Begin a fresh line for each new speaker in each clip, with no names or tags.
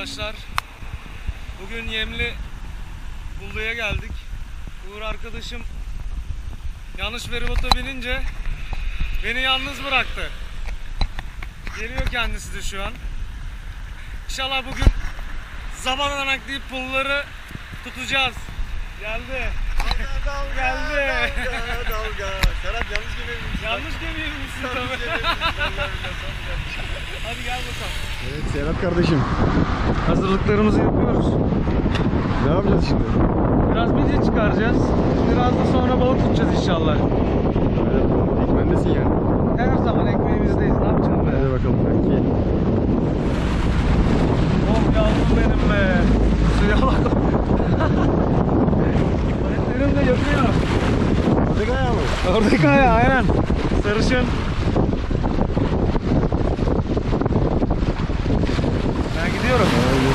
arkadaşlar. Bugün Yemli Bullu'ya geldik. Uğur arkadaşım yanlış feribota binince beni yalnız bıraktı. Geliyor kendisi de şu an. İnşallah bugün zabananak deyip pulları tutacağız. Geldi.
Dalga,
Geldi.
dalga. Serhat yanlış gemiye
Yanlış gemiye binmişsin tabii. Hadi gel bakalım.
Evet Serhat kardeşim.
Hazırlıklarımızı yapıyoruz.
Ne yapacağız şimdi?
Biraz midye çıkaracağız. Biraz da sonra balık tutacağız inşallah.
Evet, ekmendesin yani.
Her zaman ekmeğimizdeyiz. Ne yapacağız be?
Hadi bakalım kanki.
Oh yavrum benim be. Suya bak. Ayetlerim de yapıyor.
Oradaki ayağı mı?
Oradaki ayağı aynen. Sarışın. Ben gidiyorum.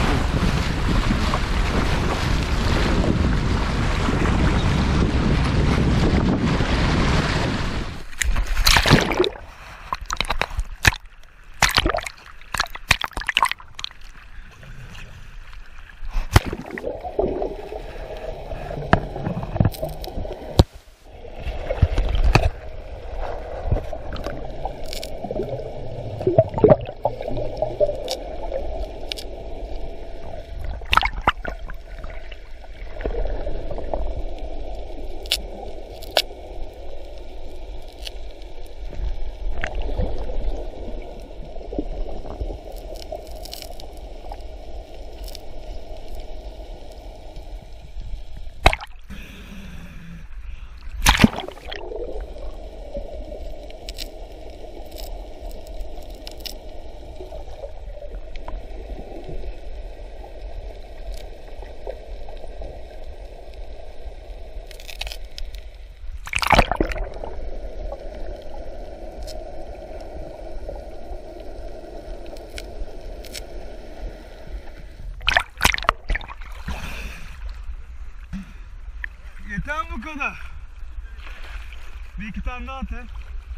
Yeter bu kadar. Bir iki tane daha at he.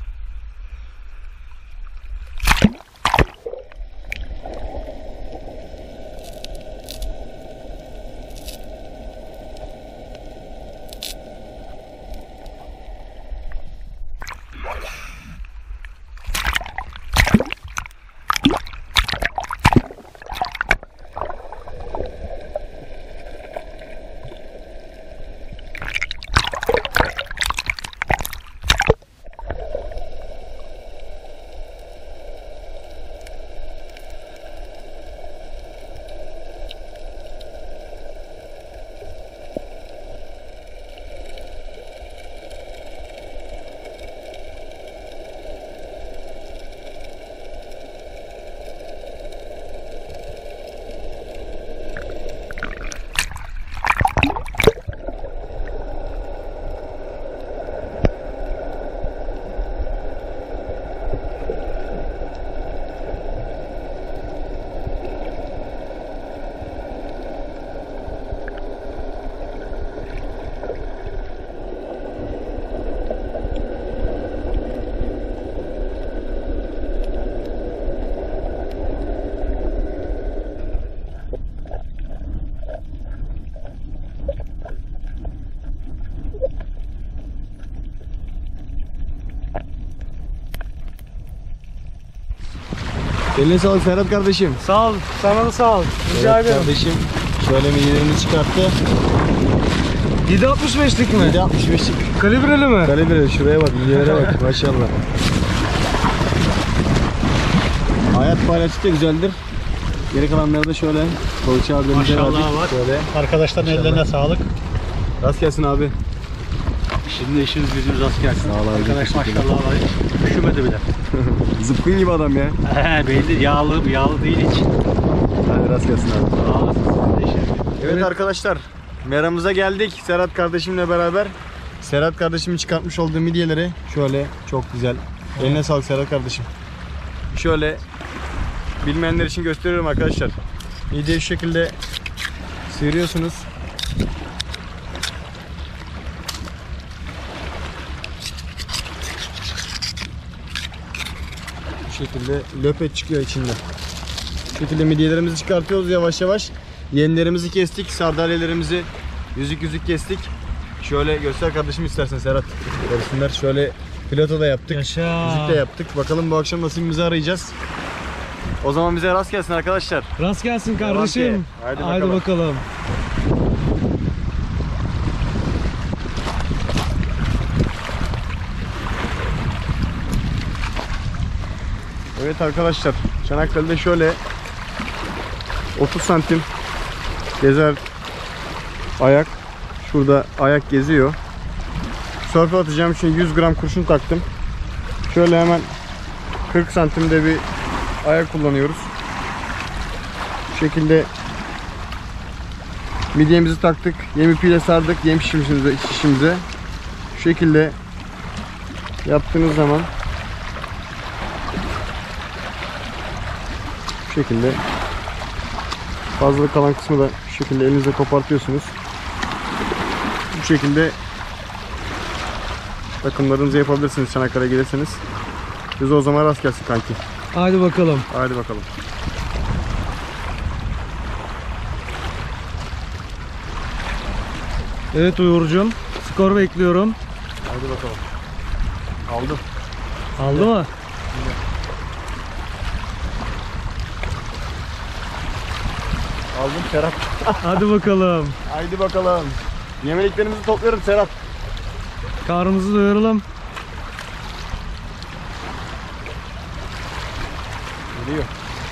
Eline sağlık Serhat kardeşim.
Sağ ol. Sana da sağ ol. Rica
Serhat
ederim.
kardeşim şöyle midyelerini çıkarttı.
7.65'lik mi?
7.65'lik.
Kalibreli mi?
Kalibre şuraya bak, midyelere bak maşallah. Hayat paylaştık da güzeldir. Geri kalanları da şöyle Koğuş abimize verdik.
Maşallah var.
Şöyle.
Arkadaşların
Maşallah.
ellerine sağlık.
Rast gelsin abi.
Şimdi işiniz gücünüz rast gelsin.
Sağ ol abi,
Arkadaş
teşekkürler.
maşallah var. Hiç üşümedi bile.
Zıpkın gibi adam ya.
Belli yağlı değil hiç.
Hadi rast gelsin abi.
Sağ olasın. Sizin de işiniz.
Evet arkadaşlar, meramıza geldik Serhat kardeşimle beraber. Serhat kardeşimin çıkartmış olduğu midyeleri şöyle çok güzel. Eline sağlık Serhat kardeşim. Şöyle bilmeyenler için gösteriyorum arkadaşlar. Midyeyi şu şekilde sıyırıyorsunuz. Bu şekilde löpet çıkıyor içinde. Şu şekilde midyelerimizi çıkartıyoruz yavaş yavaş. Yemlerimizi kestik, sardalyalarımızı yüzük yüzük kestik. Şöyle göster kardeşim istersen Serhat. Görsünler. Şöyle pilato da yaptık.
Yaşa.
Yüzük de yaptık. Bakalım bu akşam nasibimizi arayacağız. O zaman bize rast gelsin arkadaşlar.
Rast gelsin
Devam
kardeşim.
ki. Haydi
Haydi
bakalım.
bakalım.
Evet arkadaşlar, Çanakkale'de şöyle 30 santim gezer ayak. Şurada ayak geziyor. Sörfe atacağım için 100 gram kurşun taktım. Şöyle hemen 40 santimde bir ayak kullanıyoruz. Bu şekilde midyemizi taktık. Yem ipiyle sardık yem şişimize. Şu şekilde yaptığınız zaman bu şekilde fazla kalan kısmı da şu şekilde elinizle kopartıyorsunuz. Bu şekilde takımlarınızı yapabilirsiniz Çanakkale'ye gelirseniz. Biz o zaman rast gelsin kanki.
Haydi bakalım.
Haydi bakalım.
Evet Uğur'cum. Skor bekliyorum.
Haydi bakalım. Aldım.
Aldı mı?
Aldım Serhat.
Hadi bakalım.
Haydi bakalım. Yemeliklerimizi topluyorum Serhat.
Karnımızı doyuralım.
Geliyor.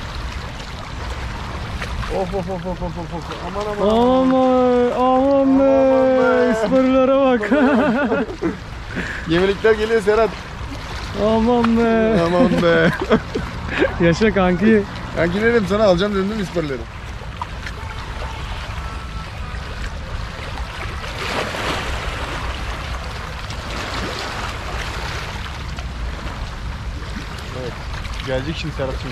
Of of of of of of. Aman aman.
Aman be. Aman be. İsparılara bak.
Yemelikler geliyor Serhat.
Aman be.
Aman be.
Yaşa kanki.
Kanki dedim sana alacağım dedim değil mi isparları? Evet. Gelecek şimdi Serhat şimdi.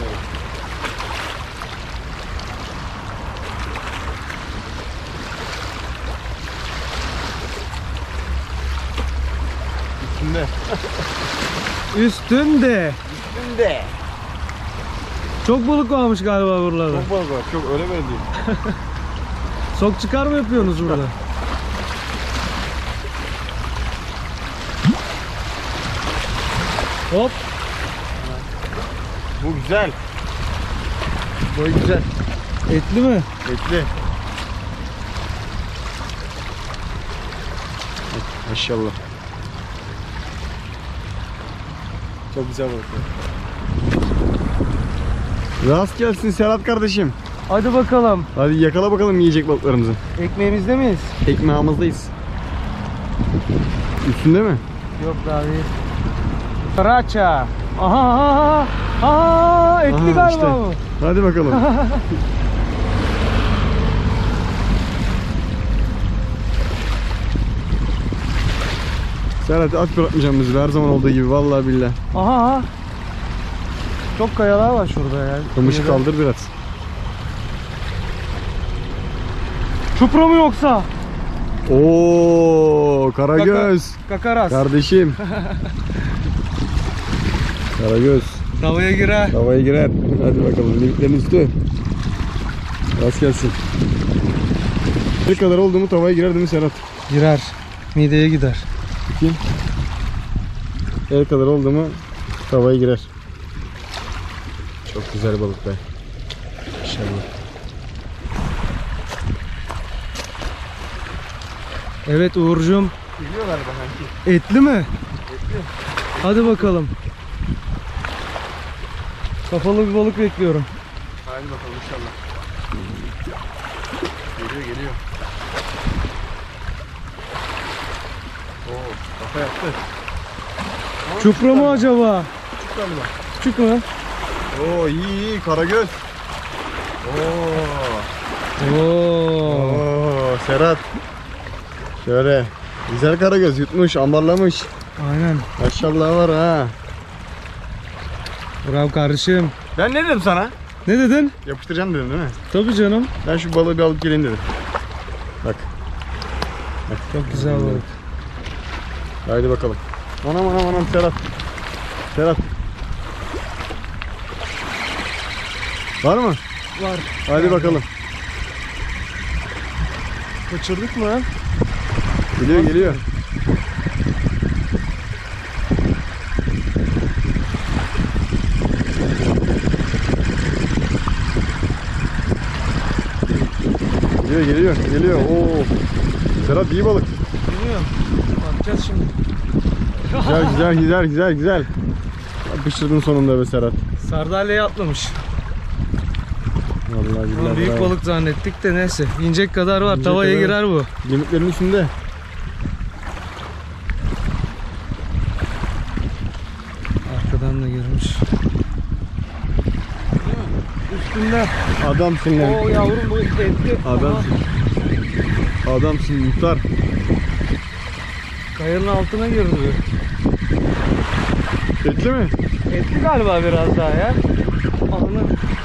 Üstünde.
Üstünde.
Üstünde.
Çok balık varmış galiba buralarda.
Çok balık var. Çok öyle böyle değil.
Sok çıkar mı yapıyorsunuz burada? Hop.
Bu güzel. Bu güzel.
Etli mi?
Etli. Maşallah. Çok güzel balık. Rast gelsin Serhat kardeşim.
Hadi bakalım.
Hadi yakala bakalım yiyecek balıklarımızı.
Ekmeğimizde miyiz?
Ekmeğimizdayız. Üstünde mi?
Yok daha değil. Raça. Aha aha aha. Aha etli
Aha,
galiba
işte.
bu.
Hadi bakalım. Serhat at bırakmayacağım bizi her zaman olduğu gibi vallahi billahi.
Aha aha. Çok kayalar var şurada ya.
Kamışı kaldır biraz.
Çupra mı yoksa?
Oo, Karagöz.
Kakaras.
Kardeşim. Karagöz.
Tavaya girer.
Havaya girer. Hadi bakalım. Limitlerin üstü. Rast gelsin. Ne kadar oldu mu tavaya girer değil mi Serhat?
Girer. Mideye gider.
Bakayım. El kadar oldu mu tavaya girer. Çok güzel balık be. İnşallah.
Evet Uğur'cum.
Geliyor galiba sanki.
Etli mi?
Etli.
Hadi bakalım. Kafalı bir balık bekliyorum.
Hadi bakalım inşallah. Geliyor. Oo, kafa yaptı.
Çupra mı acaba?
Küçük galiba.
Küçük mü?
Oo iyi Karagöz. Oo.
Oo.
Serhat. Şöyle. Güzel Karagöz yutmuş, amarlamış.
Aynen.
Maşallah var ha.
Bravo kardeşim.
Ben ne dedim sana?
Ne dedin?
Yapıştıracağım dedim değil mi?
Tabii canım.
Ben şu balığı bir alıp geleyim dedim. Bak.
Çok güzel balık.
Haydi bakalım. Anam Serhat. Serhat. Var mı?
var.
Hadi bakalım.
Kaçırdık mı?
Geliyor geliyor. Geliyor. Oo. Serhat iyi balık.
Bilmiyorum. Bakacağız şimdi.
Güzel. Yapıştırdın sonunda be Serhat.
Sardalya'ya atlamış.
Vallahi
Bunu
billahi
büyük
bravo.
balık zannettik de neyse. İnecek kadar var.
İnecek
Tavaya
kadar.
girer bu.
Limitlerin üstünde.
Arkadan da girmiş. Üstünde.
Adamsın lan.
Oo yavrum bu etli.
Adamsın muhtar.
Kayanın altına girdi bu.
Etli mi?
Etli galiba biraz daha ya. Anı.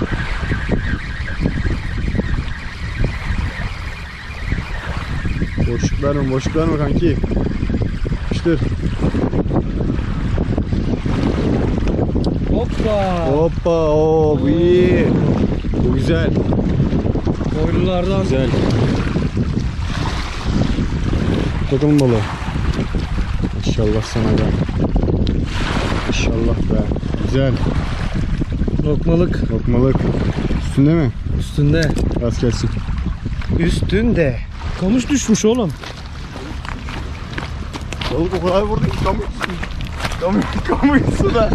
Boşluk verme kanki. İşte.
Hoppa.
Bu iyi. Bu güzel.
Boylulardan.
Güzel. Bakalım balığı. İnşallah sana be. İnşallah be. Güzel.
Lokmalık.
Lokmalık. Üstünde mi?
Üstünde.
Rast gelsin.
Üstünde. Kamış düşmüş oğlum.
Balık o kadar vurdu ki kamış suda.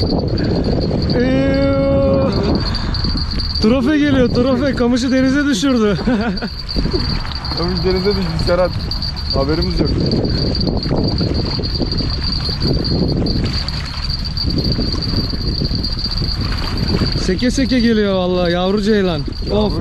Trofe geliyor trofe. Kamışı denize düşürdü.
Kamış denize düştü Serhat. Haberimiz yok.
Seke seke geliyor vallahi yavru ceylan. Of.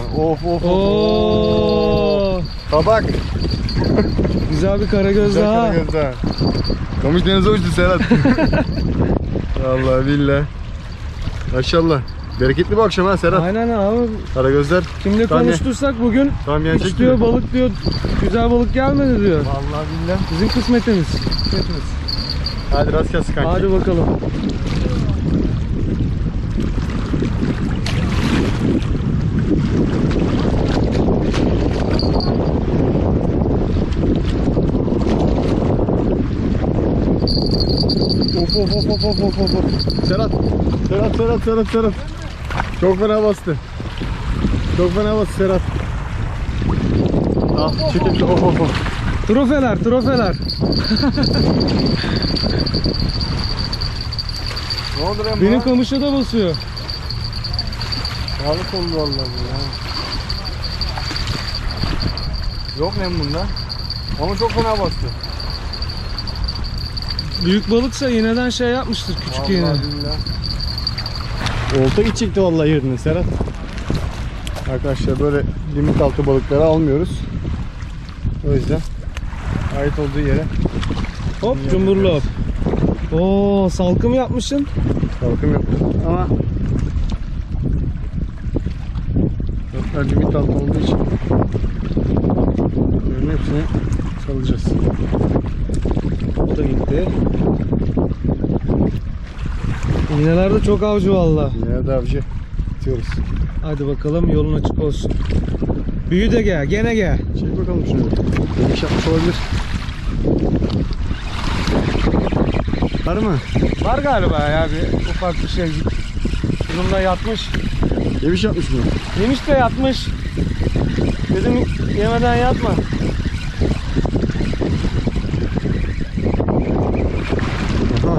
Oo.
Tabak.
Güzel bir karagöz daha.
Kamış denize uçtu Serhat. Vallahi billahi. Maşallah. Bereketli bu akşam ha Serhat.
Aynen abi.
Karagözler.
Kimle
Tam
konuştursak bugün
Tam yenecek
kuş diyor,
gibi.
balık diyor, güzel balık gelmedi diyor.
Vallahi billahi.
Bizim kısmetimiz.
Hadi rast gelsin kanki.
Hadi bakalım.
Of. Serhat. Çok fena bastı. Serhat. Ah çekil. Of.
Trofeler.
Ne oldu lan bu?
Benim kamışa da basıyor.
Sağlık oldu vallahi bu ya. Yok lan bunda. Ama çok fena bastı.
Büyük balıksa iğneden şey yapmıştır küçük iğne.
Olta gidecekti vallahi yerine Serhat. Arkadaşlar böyle limit altı balıkları almıyoruz. O yüzden ait olduğu yere
Hop cumburlu hop. Oo salkım yapmışsın.
salkım yaptık ama balıklar limit altı olduğu için bunların hepsini salacağız.
O da gitti. İğneler de çok avcı valla.
Nerede avcı? Atıyoruz.
Hadi bakalım yolun açık olsun. Büyü de gel, gene gel.
Çek bakalım şunu. Yemiş yapmış olabilir. Var mı?
Var galiba ya bir ufak bir şey. Bununla yatmış.
Yemiş yapmış mı?
Yemiş de yatmış. Dedim yemeden yatma.
Aha.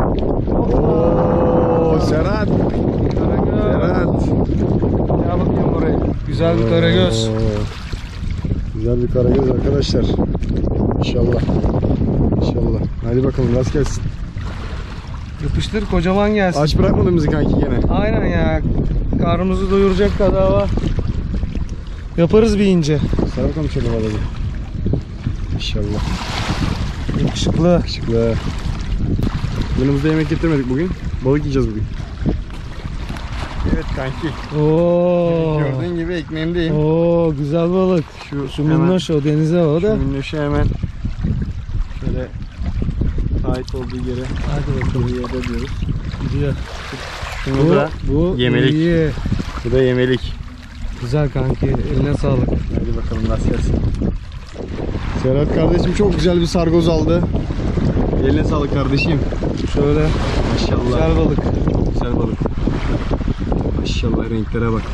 Oo, Serhat. Serhat.
Gel bakayım buraya. Güzel bir karagöz.
Oo. Güzel bir karagöz arkadaşlar. İnşallah. Hadi bakalım rast gelsin.
Yapıştır kocaman gelsin.
Aç bırakmadın bizi kanki gene.
Aynen ya. Karnımızı doyuracak kadar var. Yaparız bir ince.
Sana bakalım şöyle balığı. İnşallah.
Yakışıklı.
Yakışıklı. Yanımızda yemek getirmedik bugün. Balık yiyeceğiz bugün. Evet kanki.
Oo.
Gördüğün gibi ekmeğimdeyim.
Oo güzel balık. Şu minnoş o denize o da.
Şu minnoşu hemen şöyle ait olduğu yere
Hadi bakalım.
yerde diyoruz.
Gidiyor.
Şunu da
Bu
yemelik.
iyi.
Bu da yemelik.
Güzel kanki. Eline sağlık.
Hadi bakalım nasıl gelsin. Serhat kardeşim çok güzel bir sargoz aldı. Eline sağlık kardeşim.
Şöyle.
Maşallah.
Güzel balık.
Çok güzel balık. Maşallah renklere bak.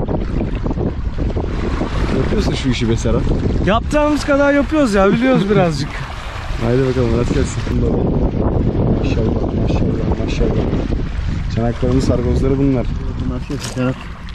Yapıyorsun şu işi be Serhat.
Yaptığımız kadar yapıyoruz ya. Biliyoruz birazcık.
Haydi bakalım nasıl gelsin. Maşallah maşallah maşallah. Çanakkale'nin sargozları bunlar. Nasıl gelsin Serhat?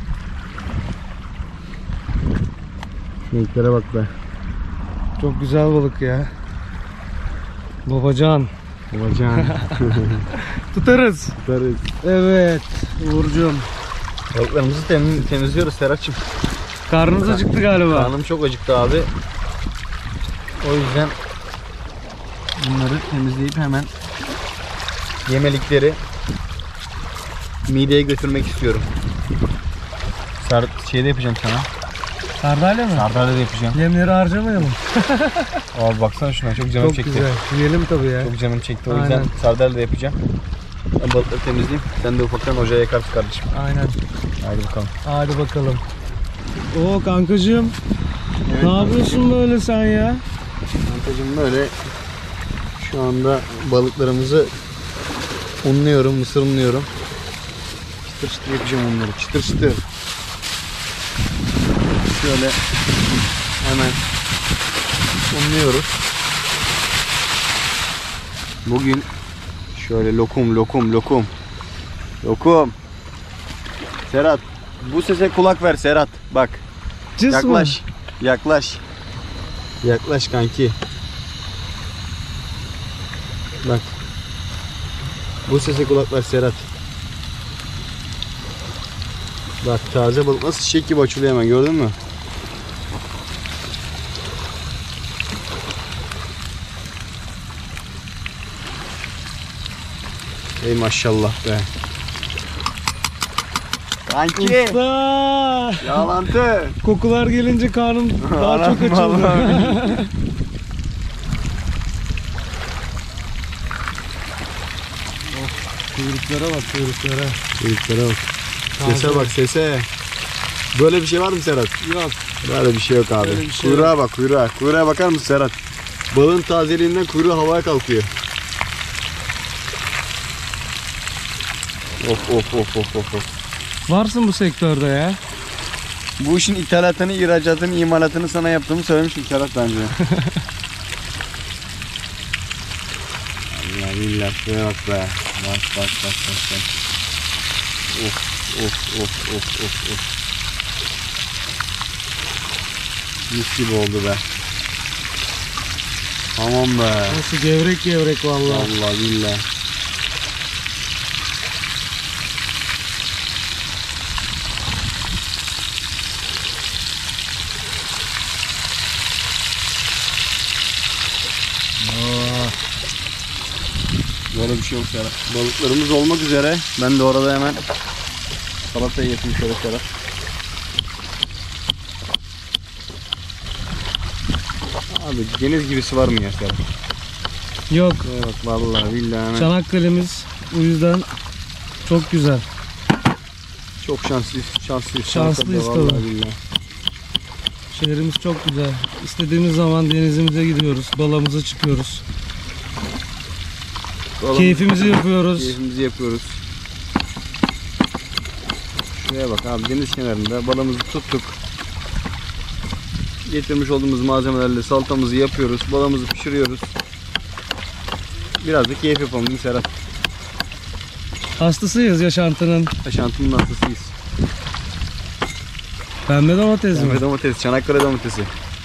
Şu renklere bak be.
Çok güzel balık ya. Babacan.
Babacan.
Tutarız.
Tutarız.
Evet. Uğurcuğum.
Balıklarımızı temizliyoruz Serhat'cığım.
Karnınız acıktı galiba.
Karnım çok acıktı abi. O yüzden bunları temizleyip hemen yemelikleri mideye götürmek istiyorum. Şeyde yapacağım sana.
Sardalya mı?
Sardalya da yapacağım.
Yemleri harcamayalım.
Abi baksana şuna çok canım
Çok
çekti.
güzel. Yiyelim tabii ya.
Çok canım çekti o yüzden
Aynen.
sardalya da yapacağım. Ben balıkları temizleyeyim. Sen de ufaktan ocağa yakarsın kardeşim.
Aynen.
Haydi bakalım.
Hadi bakalım. Oo kankacığım.
Evet,
Ne yapıyorsun böyle sen ya?
Kankacığım böyle şu anda balıklarımızı unluyorum, mısır unluyorum. Çıtır çıtır yapacağım onları. Çıtır çıtır. Şöyle hemen unluyoruz. Bugün şöyle lokum. Serhat, bu sese kulak ver Serhat. Bak.
Cız mı?
Yaklaş kanki. Bak. Bu sese kulak ver Serhat. Bak taze balık nasıl çiçek gibi açılıyor hemen, gördün mü? Ey maşallah be. Kanki.
Usta!
Yalantı.
Kokular gelince karnım daha
Anam,
çok açıldı.
vallahi.
Kuyruklara bak kuyruklara.
Çocuklara bak.
Taze.
Sese bak sese. Böyle bir şey var mı Serhat?
Yok.
Böyle bir şey yok abi.
Böyle bir şey
Kuyruğa bak kuyruğa. Kuyruğa bakar mısın Serhat? Balığın tazeliğinden kuyruğu havaya kalkıyor. Of.
Varsın bu sektörde ya.
Bu işin ithalatını, ihracatını, imalatını sana yaptığımı söylemiştim Serhat bence. Allah billah şuraya bak be. Bak. Of. Mis gibi oldu be. Tamam be.
Nasıl gevrek vallahi.
Allah billah. Böyle bir şey yok Serhat. Balıklarımız olmak üzere. Ben de orada hemen salatayı yapayım şöyle Serhat. Abi deniz gibisi var mı ya Serhat?
Yok.
Bak vallahi billahi hemen.
Çanakkale'miz o yüzden çok güzel.
Çok şanslıyız.
Şanslıyız
vallahi
tabii.
billahi.
Şehrimiz çok güzel. İstediğimiz zaman denizimize gidiyoruz. Balımıza çıkıyoruz. Keyfimizi yapıyoruz.
Keyfimizi yapıyoruz. Şuraya bak abi, deniz kenarında balımızı tuttuk. Getirmiş olduğumuz malzemelerle salatamızı yapıyoruz. Balımızı pişiriyoruz. Biraz da keyif yapalım değil mi Serhat?
Hastasıyız yaşantının.
Yaşantının hastasıyız.
Pembe domates mi?
Pembe domates, Çanakkale domatesi.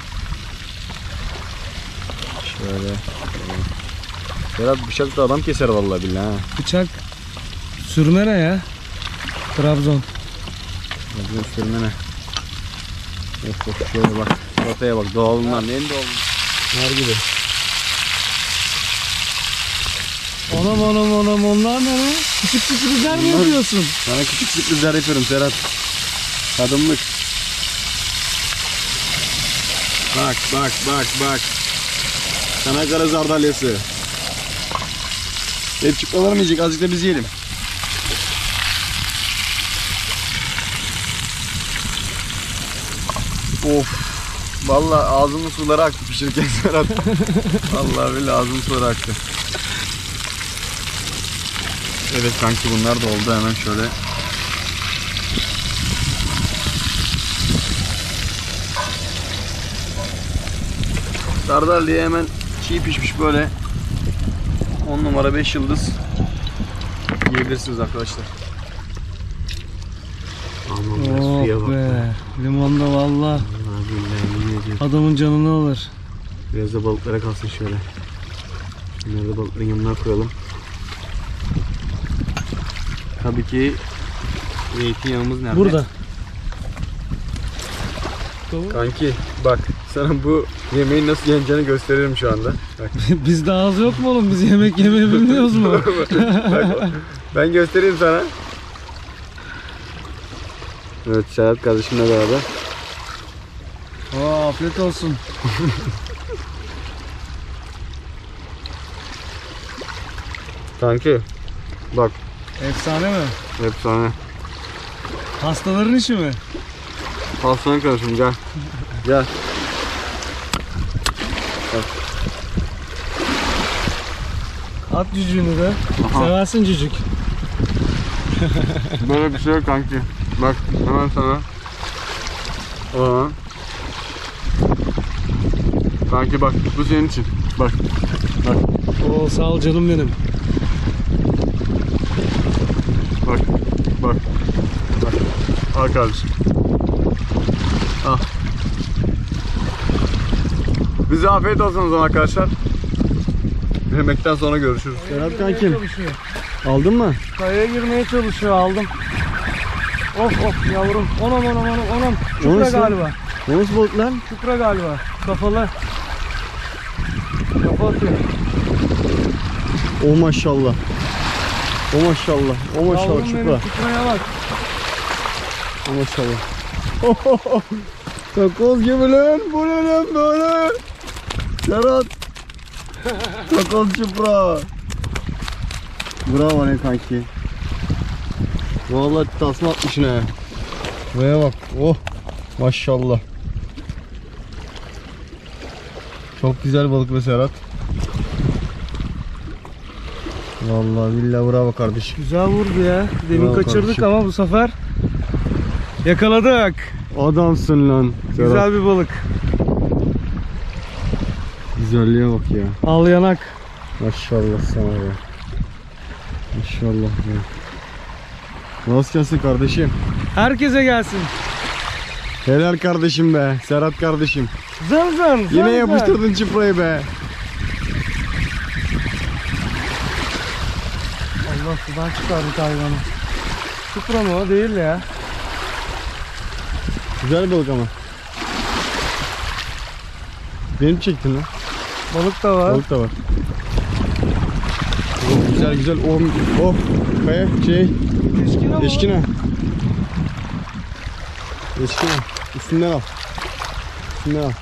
Şöyle. Serhat bıçakla adam keser vallahi billahi ha.
Bıçak. Sürme ne ya? Trabzon.
Trabzon sürme ne? Of şöyle bak. Salataya bak, doğalından. En doğalından. Nar gibi.
Anam onlar ne lan? Küçük sürprizler mi yapıyorsun?
Sana küçük sürprizler yapıyorum Serhat. Tadımlık. Bak. Çanakkale zardalyası. Hep çıplalar mı yiyecek? Azıcık da biz yiyelim. Of. Vallahi ağzımın suları aktı pişirirken Serhat. Vallahi billahi ağzımın suları aktı. Evet kanki bunlar da oldu, hemen şöyle. Sardalya hemen çiğ pişmiş böyle 10 numara 5 yıldız yiyebilirsiniz arkadaşlar.
Aman be, suya
Oh
bak.
be. Limonda valla
Allah billahi yemin ediyorum.
adamın canını alır.
Biraz da balıklara kalsın şöyle. Bunları da balıkların yanına koyalım. Tabii ki zeytinyağımız nerede?
Burada.
Kanki bak sana bu yemeğin nasıl yeneceğini gösteririm şu anda. Bak,
Bizde ağız yok mu oğlum? Biz yemek yemeyi bilmiyoruz mu?
bak, ben göstereyim sana. Evet Serhat kardeşimle beraber.
Oo, afiyet olsun.
Kanki bak
Efsane mi?
efsane.
Hastaların işi mi?
Aslan kardeşim gel. Gel.
At cücüğünü de.
Aha.
Seversin cücük.
Böyle bir şey yok kanki. Bak hemen sana. Aa. Kanki bak bu senin için. Bak. Bak.
Oo, sağ ol canım benim.
Bak. Bak. Bak. Al kardeşim. Al. Bize afiyet olsun o zaman arkadaşlar. Yemekten sonra görüşürüz. Serhat kankim.
Çalışıyor.
Aldın mı?
Kayaya girmeye çalışıyor, aldım. Of of yavrum. Onam. Çupra
Nasıl?
galiba.
Ne nasıl balık lan?
Çupra galiba. Kafalı. Kafa atıyor.
O maşallah. O maşallah. O maşallah
Yavrum benim,
çupra.
çupraya bak.
O maşallah. Takoz gibi lan. Bu ne lan böyle? Serhat. Takoz çupra. Bravo ne kanki. Vallahi tasma atmışsın ha. Buraya bak. Oh. Maşallah. Çok güzel balık be Serhat. Vallahi billahi bravo kardeşim.
Güzel vurdu ya. Demin
Bravo
kaçırdık
kardeşim.
ama bu sefer yakaladık.
Adamsın lan Serhat.
Güzel bir balık.
Güzelliğe bak ya.
Al yanak.
Maşallah sana be. Maşallah be. Nasıl gelsin kardeşim?
Herkese gelsin.
Helal kardeşim be. Serhat kardeşim.
Zın zın.
Yine yapıştırdın çıprayı be.
Allah sudan çıkardık hayvanı. Çupra mı o? Değil ya.
Güzel balık ama. Benim çektin lan.
Balık da var.
Balık da var. Oh, güzel güzel. Oh, oh. Kaya şey.
Eşkine mi?
Eşkine. Eşkine. Üstünden al. Üstünden al.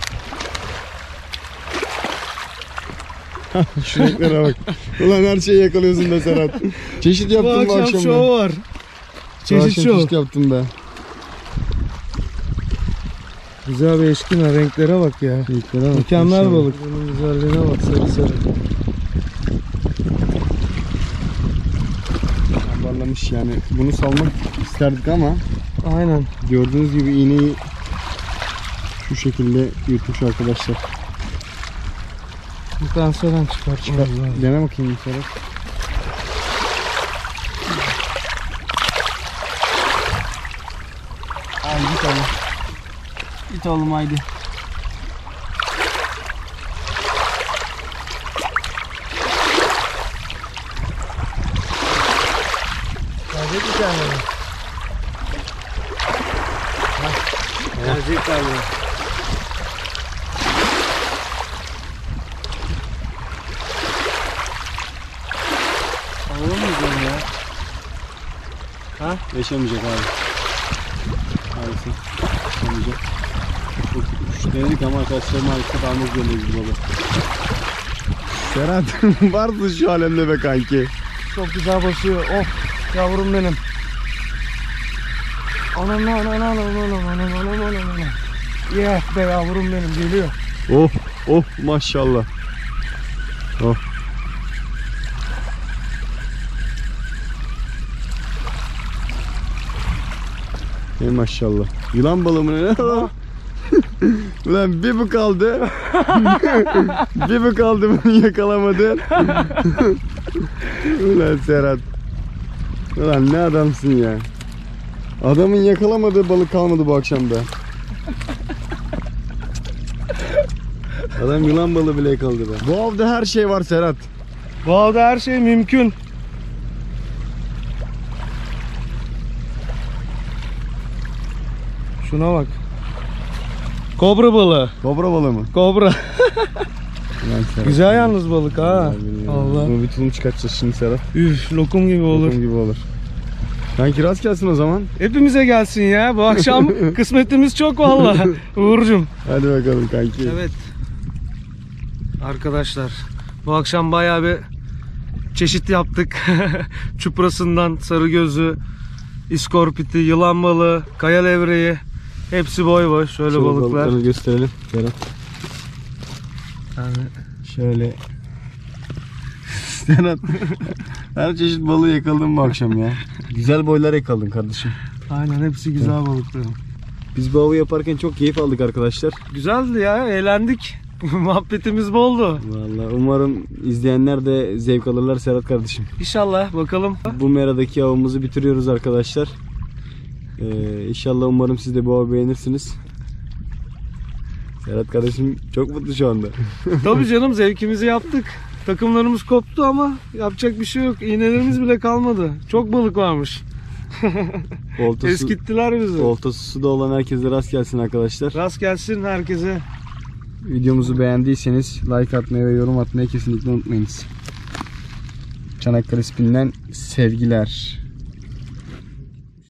Şu renklere bak. Ulan her şeyi yakalıyorsun be Serhat. Çeşit
Bu
yaptın bu
akşam
akşam
şov
be.
var.
Bu
Çeşit
akşam
şov.
çeşit yaptın be.
Güzel bir eşkine. Renklere bak ya.
Renklere bak.
Mükemmel
maşallah.
balık. Bunun güzelliğine bak, sarı sarı.
Ambarlamış yani. Bunu salmak isterdik ama
Aynen.
gördüğünüz gibi iğneyi şu şekilde yutmuş arkadaşlar.
Bir tane söylem çıkartmamız lazım.
Dene bakayım bir Serhat.
Haydi git oğlum. Git oğlum haydi. Gelecek bir tane mi? Gelecek galiba. Alalım mı bunu ya?
Yaşamayacak abi. Maalesef. Yaşamayacak. Çok denedik ama arkadaşlar maalesef almak zorundayız bu balığı. Serhat varsın şu alemde be kanki.
Çok güzel basıyor. Oh yavrum benim. Anam. Yeah be yavrum benim geliyor.
Oh maşallah. Oh. Ey maşallah. Yılan balığı mı ne? Ulan bir bu kaldı. Bir bu kaldı bunu yakalamadın. Ulan Serhat. Ulan ne adamsın ya. Adamın yakalamadığı balık kalmadı bu akşam be. Adam yılan balığı bile yakaladı be. Bu avda her şey var Serhat.
Bu avda her şey mümkün. Şuna bak. Kobra balığı.
Kobra balığı mı?
Kobra.
Ulan Serhat.
Güzel yalnız balık ha. Allah.
Bunu bir tulum çıkartacağız şimdi Serhat.
Üf lokum gibi olur.
Lokum gibi olur. Kanki rast gelsin o zaman.
Hepimize gelsin ya. Bu akşam kısmetimiz çok vallahi. Uğurcum.
Hadi bakalım kanki.
Evet. Arkadaşlar bu akşam bayağı bir çeşit yaptık. Çuprasından sarıgözü, iskorpiti, yılan balığı, kaya levreği. Hepsi boy boy. Şöyle
Şöyle
balıklar.
balıkları gösterelim Serhat.
Yani
Şöyle. Serhat. Her çeşit balığı yakaladın bu akşam ya. Güzel boylar yakaladın kardeşim.
aynen hepsi güzel balıklar.
Biz bu avı yaparken çok keyif aldık arkadaşlar.
Güzeldi ya. Eğlendik. Muhabbetimiz boldu.
Vallahi umarım izleyenler de zevk alırlar Serhat kardeşim.
İnşallah bakalım.
Bu meradaki avımızı bitiriyoruz arkadaşlar. İnşallah umarım siz de bu avı beğenirsiniz. Serhat kardeşim çok mutlu şu anda.
Tabii canım zevkimizi yaptık. Takımlarımız koptu ama yapacak bir şey yok. İğnelerimiz bile kalmadı. Çok balık varmış. Eskittiler bizi.
Oltası suda olan herkese rast gelsin arkadaşlar.
Rast gelsin herkese.
Videomuzu beğendiyseniz like atmayı ve yorum atmayı kesinlikle unutmayınız. Çanakkale Spin'den sevgiler.